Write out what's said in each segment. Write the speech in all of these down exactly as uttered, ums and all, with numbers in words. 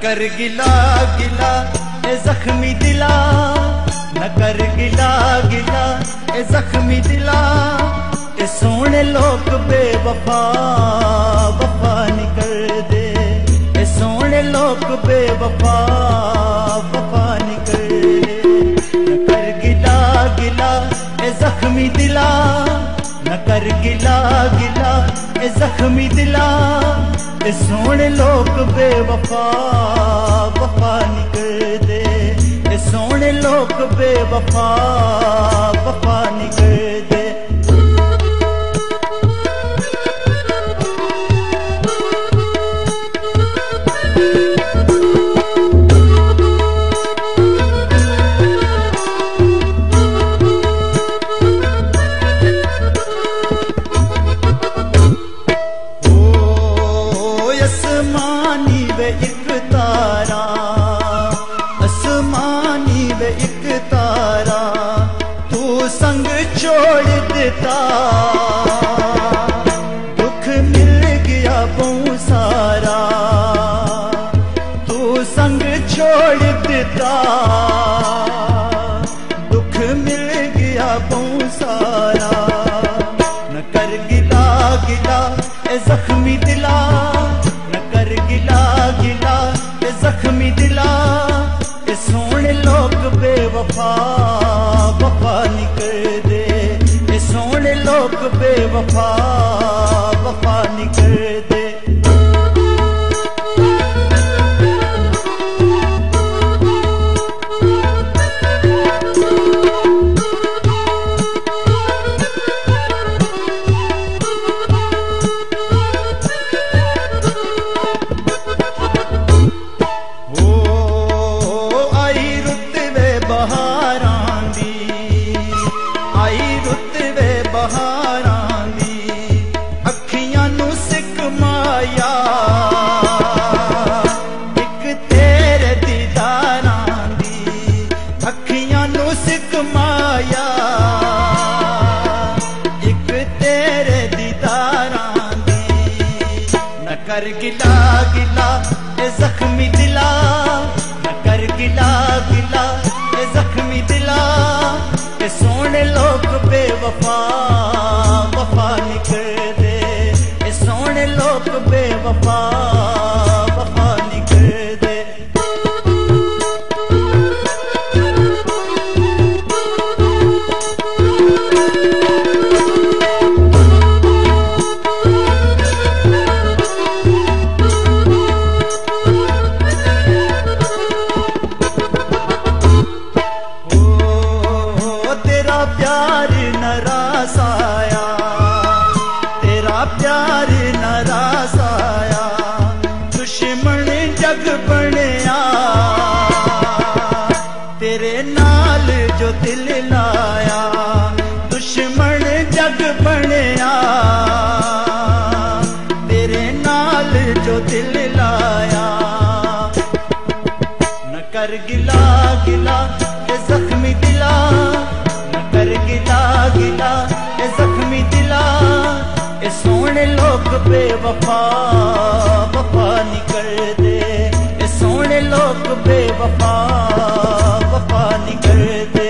कर गिला गिला ए जख्मी दिला, न कर गिला गिला ए जख्मी दिला। ए सोने लोग बेवफा वफा निकर दे, ए सोने लोग बेवफा वफा निकर दे। न कर गिला गिला ए जख्मी दिला, न कर गिला गिला ए जख्मी दिला। ए सोने लोग बेवफा वफा निकर दे, ए सोने लोग बेवफा वफा निकर दे। आसमानी वे एक तारा, आसमानी वे एक तारा, तू संग छोड़ देता। दुख मिल गया बहु सारा, तू संग छोड़ देता। दुख मिल गया बहु सारा। न कर गिला गिला ए जख्मी दिला, गिला गिला ए जख्मी दिला। ए सोने लोग बेवफा वफा निकर दे, ए सोने लोग बेवफा वफा निकर दे। कर गिला गिला ए जख्मी दिला, न कर गिला गिला ए जख्मी दिला। ए सोने लोग बेवफा वफा निकर दे, ए सोने लोग बेवफा वफा निकर दे। प्यार न रासाया, तेरा प्यार न रासाया, दुश्मन जग बनया। तेरे नाल जो दिल लाया, दुश्मन जग बनया। तेरे नाल जो दिल लाया। न कर गिला गिला ए जख्मी दिला, कर गिला गिला ए जख्मी दिला। ए सोने लोग बेवफा वफा निकर दे, ए सोने लोग बेवफा वफा निकर दे।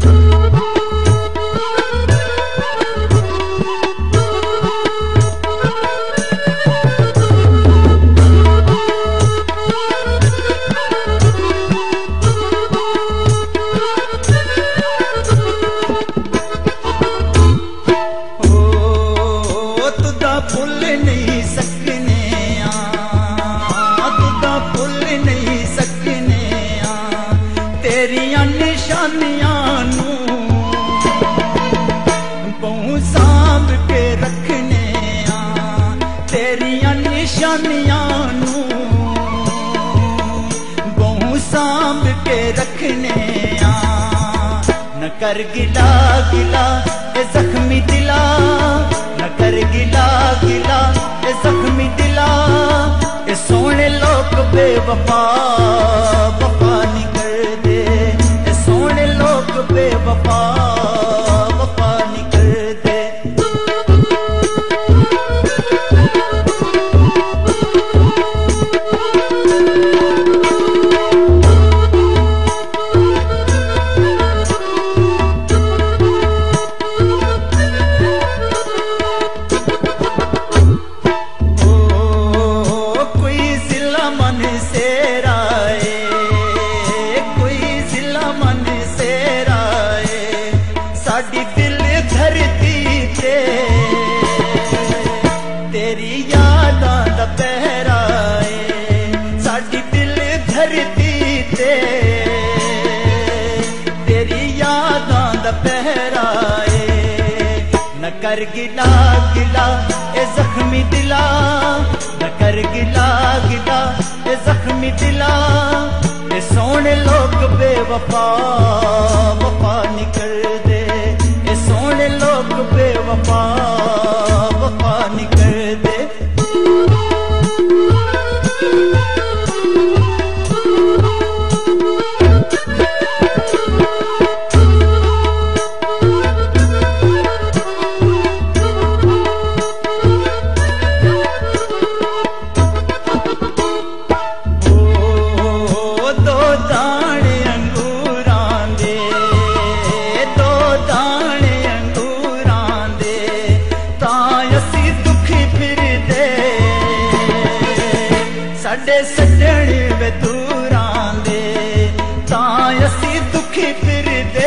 भुल नहीं सकने आ, तुदा भुल नहीं सकने आ। तेरिया निशानियां नू बहु सांभ के रखने आ, तेरिया निशानियां नू बहु सांभ के रखने आ। न कर गिला गिला ए जख्मी दिला, न कर गिला गिला ए जख्मी दिला। ए सोने लोग बेवफा वफा निकर दे, ए सोने लोग बेवफा वफा निकर दे। Thank you. दिला ए सोने लोग बेवफा वफा निकल दे ए सोने लोग बेवफा वफा निकल दे साडे सजण वे दूरां दे तां असी दुखी फिरदे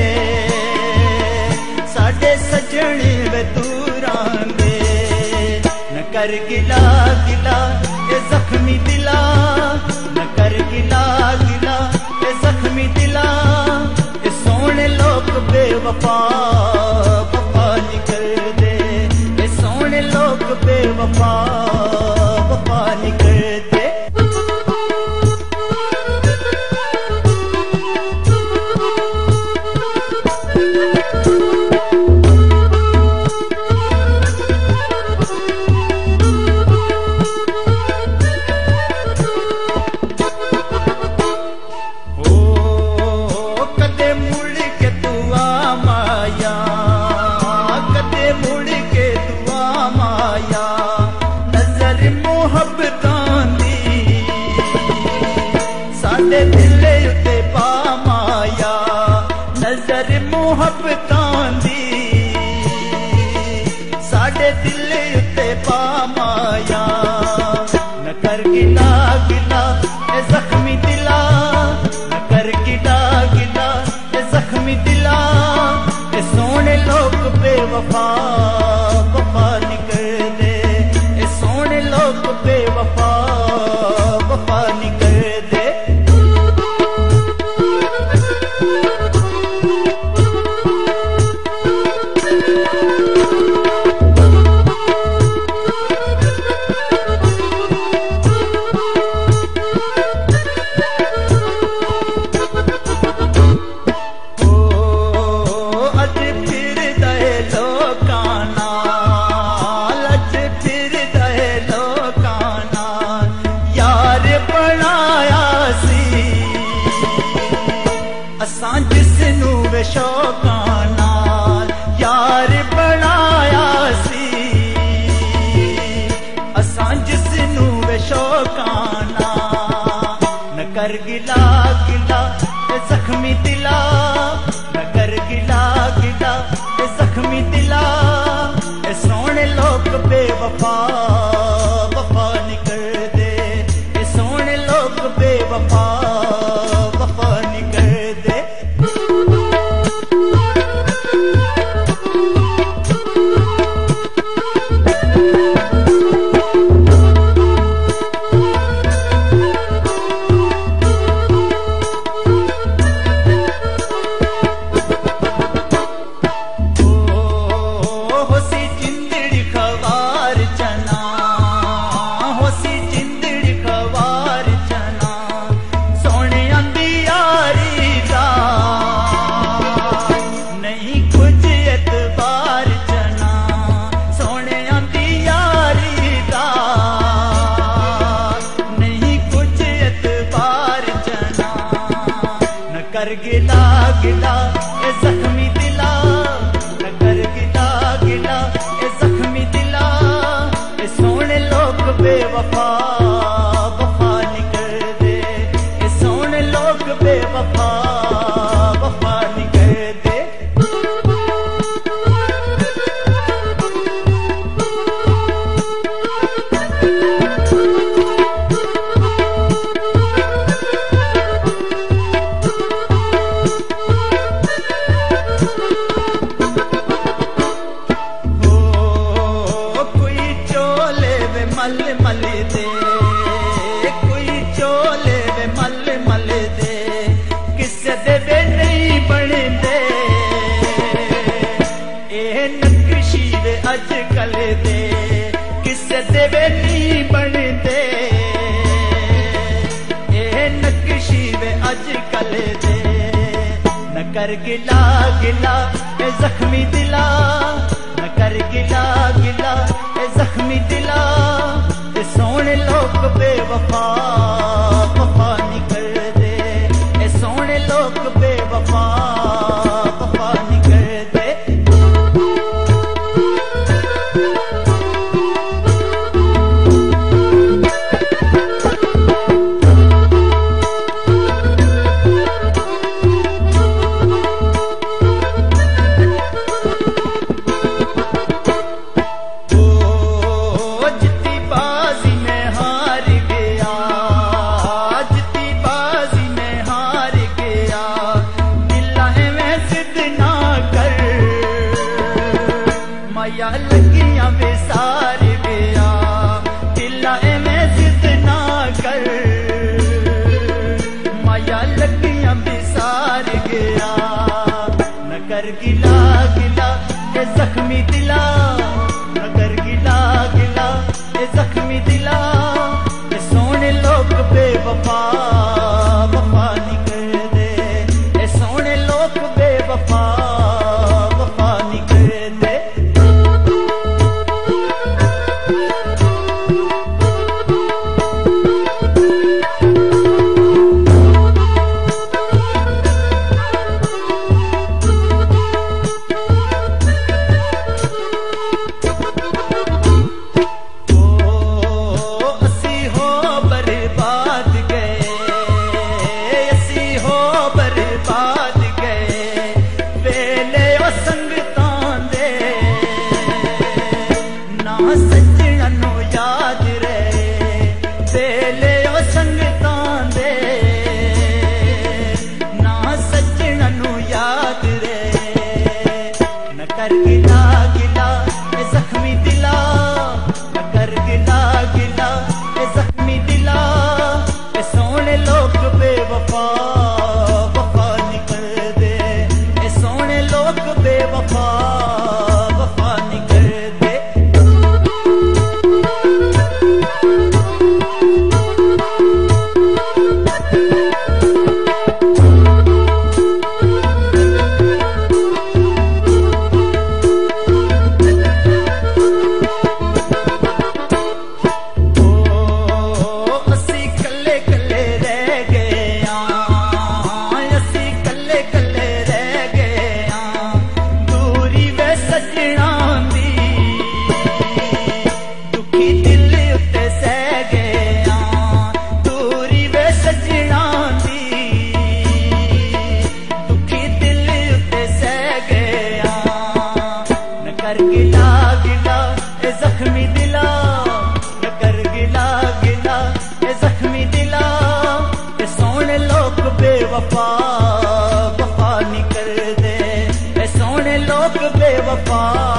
साडे सजण वे दूरां दे न कर गिला गिला ए जख्मी दिला न कर गिला गिला ए जख्मी दिला ए सोने लोग बेवफा वफा निकल दे ए सोने लोग बेवफा वफा निकल दे साडे दिल उत्ते पा माया नजर मुहब्बतां दी साडे दिल उत्ते पा माया न कर गिला गिला ए जख्मी दिला न कर गिला गिला ए जख्मी दिला ए सोने लोग बेवफा वफा निकल दे ए सोने लोग बेवफा वफा निकल दे असां जिसनू वे शौकां नाल यार बनाया सी असां जिसनू वे शौकां नाल न कर गिला गिला ए जख्मी दिला न कर गिला गिला ए जख्मी दिला ए सोने लोग बेवफा वफा निकल दे ए सोने लोग बेवफा वफा निकल दे कर गिला गिला ए जख्मी दिला न कर गिला गिला ए जख्मी दिला ए सोने लोग बेवफा वफा निकल दे ए सोने लोग बेवफा वफा निकल दे मल मल दे कोई चोले वे मल मल दे किसे दे वे नहीं बनते ए नक्शी वे अजकल दे किसे दे वे नहीं बनते कर गिला गिला ए जख्मी दिला, न कर गिला गिला ए जख्मी दिला, ए सोने लोग बेवफा वफा नहीं कर दे, ए सोने लोग बेवफा वफा नहीं कर दे। माया लगियां बेसार गया, दिला में जिद ना कर, माया लगियां बेसार गया, न कर गिला गिला ए जख्मी दिला, न कर गिला गिला ए जख्मी दिला, ए सोने लोग बेवफा वफा नहीं कर दे, ए सोने लोग बेवफा वफा नहीं कर दे। कर गिला गिला ए जख्मी दिला, न कर गिला गिला ए जख्मी दिला, ए सोने लोग बेवफा वफा नहीं कर दे, ए सोने लोग बेवफा वफा नहीं कर दे। कर गिला गिला ए जख्मी दिला, न कर गिला गिला ए जख्मी दिला, ए सोने लोग बेवफा वफा नहीं कर दे, ए सोने लोग बेवफा